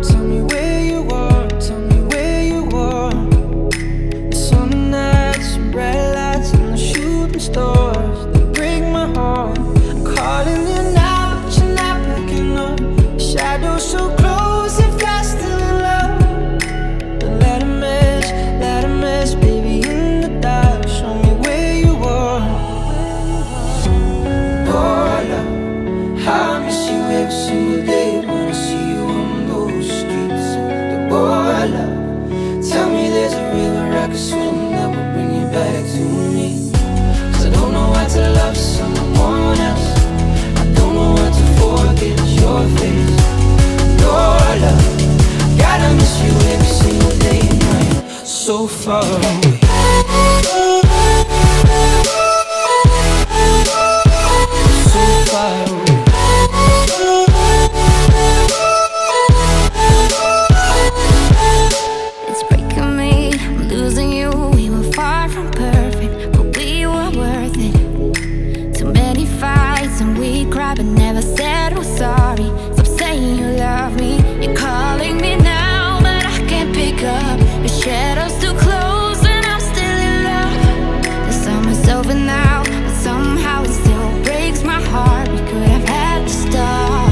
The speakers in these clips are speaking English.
tell me where you are, tell me where you are. The summer nights and bright lights and the shooting stars, they break my heart. I'm calling you now, but you're not picking up. Shadows so close if you're still in love. But let a mess, baby, in the dark. Show me where you are. Oh, love, how I miss you every single day when I see you on those streets. Oh, love, tell me there's a river I can swim that will bring you back to me. 'Cause I don't know how to love someone else. I don't know how to forget your face. Oh, love, gotta miss you every single day and night. So far away. So far away. It's breaking me, I'm losing you. We were far from perfect, but we were worth it. Too many fights and we cried, but never said we're sorry. Stop saying you love me, you're calling me now, but I can't pick up. Your shadow's too close and I'm still in love. The summer's over now, but somehow it still breaks my heart. We could have had to stop.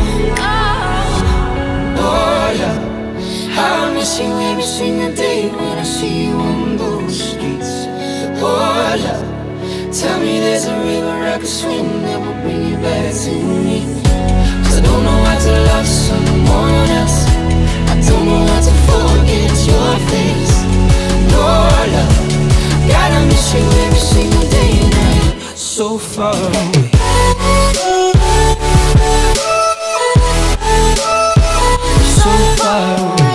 Oh, love, how I miss you every single day when I see you on those streets. Oh, love, tell me there's a river I can swim that will bring you back to me. 'Cause I don't know how to love someone else. I don't know how to forget your face. Oh, love, gotta miss you every single day and night. So far away. So far away.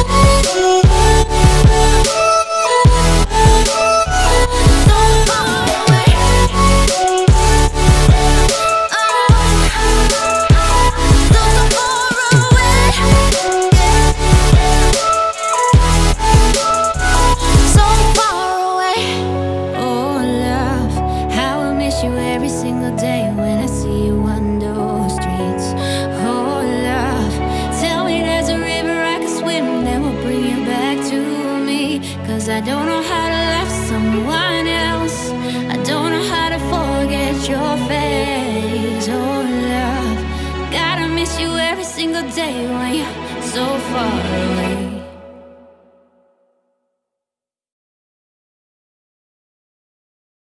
You every single day when I see you on those streets. Oh, love, tell me there's a river I can swim that will bring you back to me. 'Cause I don't know how to love someone else. I don't know how to forget your face. Oh, love, gotta miss you every single day when you're so far away.